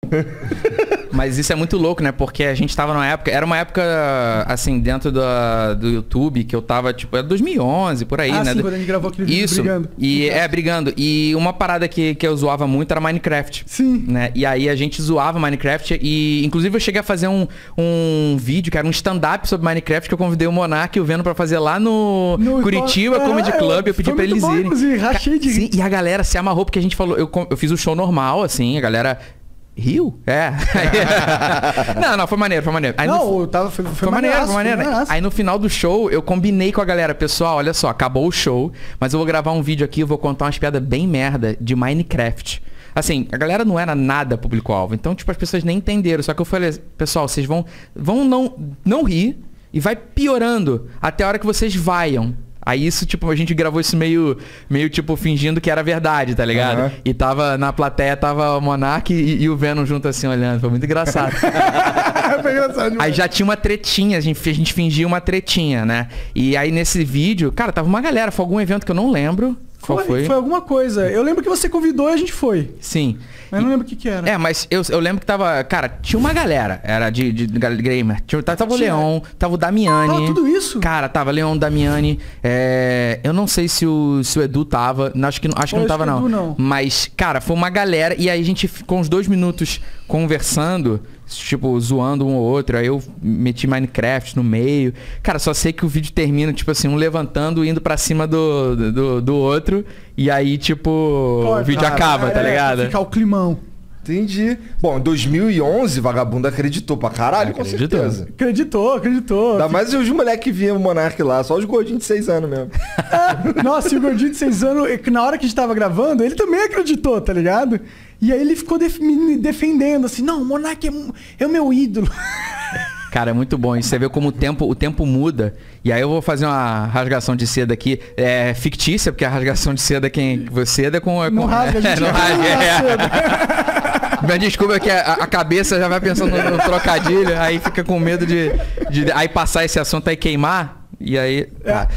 Mas isso é muito louco, né? Porque a gente tava numa época... Era uma época, assim, dentro do YouTube, que eu tava, tipo... Era 2011, por aí, né? Sim, quando a gente gravou aquele vídeo brigando. Brigando. E uma parada que eu zoava muito era Minecraft. Sim. Né? E aí a gente zoava Minecraft e... Inclusive eu cheguei a fazer um vídeo, que era um stand-up sobre Minecraft, que eu convidei o Monark e o Venom pra fazer lá no Curitiba Comedy Club. Eu pedi pra eles irem. Rachei de rir. E a galera se amarrou, porque a gente falou... Eu fiz o show normal, assim, a galera... Riu? É. não, foi maneiro. Aí foi maneiro. Aí no final do show, eu combinei com a galera. Pessoal, olha só, acabou o show, mas eu vou gravar um vídeo aqui, eu vou contar umas piadas bem merda de Minecraft. Assim, a galera não era nada público-alvo. Então, tipo, as pessoas nem entenderam. Só que eu falei, pessoal, vocês vão não rir e vai piorando até a hora que vocês vaiam. Aí isso, tipo, a gente gravou isso meio tipo, fingindo que era verdade, tá ligado? Uhum. E tava na plateia, tava o Monark e o Venom junto assim, olhando. Foi muito engraçado. Foi engraçado demais. Aí já tinha uma tretinha, a gente fingia uma tretinha, né? E aí nesse vídeo, cara, tava uma galera, foi algum evento que eu não lembro. Qual foi? Foi alguma coisa. Eu lembro que você convidou e a gente foi. Sim. Mas não lembro o que era. Mas eu lembro que tava... Cara, tinha uma galera. Era de gamer. Tava o Leon, tava o Damiani. Tava tudo isso? Cara, tava Leon, Damiani. Eu não sei se o Edu tava. Acho que não tava, não. Edu, não. Mas, cara, foi uma galera. E aí a gente ficou uns 2 minutos conversando, tipo, zoando um ou outro. Aí eu meti Minecraft no meio. Cara, só sei que o vídeo termina, tipo assim, um levantando, indo pra cima do outro. E aí, tipo, o vídeo acaba, tá ligado? Pra ficar o climão. Entendi. Bom, em 2011, vagabundo acreditou pra caralho, com certeza. Acreditou. Ainda mais os moleques que viam o Monark lá, só os gordinhos de 6 anos mesmo. Nossa, e o gordinho de 6 anos, na hora que a gente tava gravando, ele também acreditou, tá ligado? E aí ele ficou me defendendo, assim, não, o Monark é o meu ídolo. Cara, é muito bom. E você vê como o tempo muda. E aí eu vou fazer uma rasgação de seda aqui. É fictícia, porque a rasgação de seda seda com... Não rasga, a gente não rasga. Mas desculpa que a cabeça já vai pensando no trocadilho. Aí fica com medo de aí passar esse assunto aí queimar. E aí...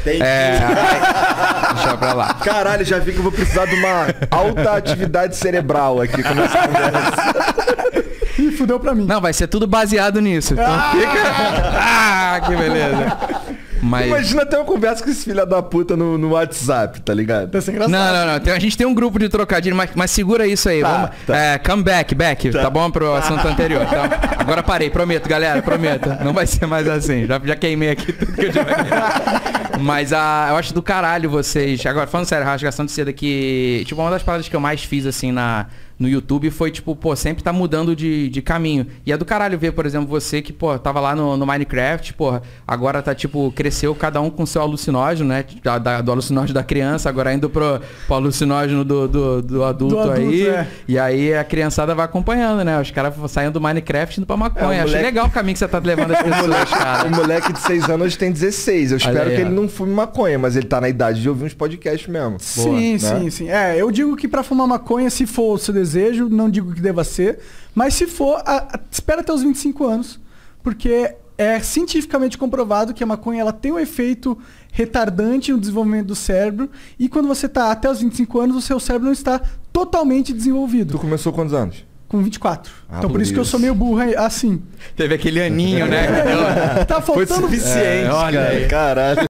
deixa pra lá. Caralho, já vi que eu vou precisar de uma alta atividade cerebral aqui com essa conversa. Ih, fudeu pra mim. Não, vai ser tudo baseado nisso. Então fica... que beleza. Mas... Imagina ter uma conversa com esse filho da puta no WhatsApp, tá ligado? Deve ser engraçado. Não. A gente tem um grupo de trocadilho, mas segura isso aí. Vamos, come back, tá bom pro assunto anterior. Então, agora parei, prometo, galera, prometo. Não vai ser mais assim. Já queimei aqui tudo que eu tinha. Mas eu acho do caralho vocês... Agora, falando sério, rasgação de seda que... Tipo, uma das paradas que eu mais fiz, assim, no YouTube foi, tipo, pô, sempre tá mudando de caminho. E é do caralho ver, por exemplo, você que, pô, tava lá no Minecraft, pô, agora tá, tipo, cresceu cada um com seu alucinógeno, né? Do alucinógeno da criança, agora indo pro alucinógeno do adulto aí. E aí a criançada vai acompanhando, né? Os caras saindo do Minecraft indo pra maconha. Achei legal o caminho que você tá levando as pessoas, cara. O moleque de 6 anos hoje tem 16. Eu espero que ele não fume maconha, mas ele tá na idade de ouvir uns podcasts mesmo. Sim, né? sim. Eu digo que pra fumar maconha, se for o seu desejo, não digo que deva ser, mas se for, espera até os 25 anos, porque é cientificamente comprovado que a maconha ela tem um efeito retardante no desenvolvimento do cérebro, e quando você tá até os 25 anos, o seu cérebro não está totalmente desenvolvido. Tu começou quantos anos? Com 24. Então por isso que eu sou meio burro assim. Teve aquele aninho, né? Tá faltando... Foi suficiente, olha aí. Caralho.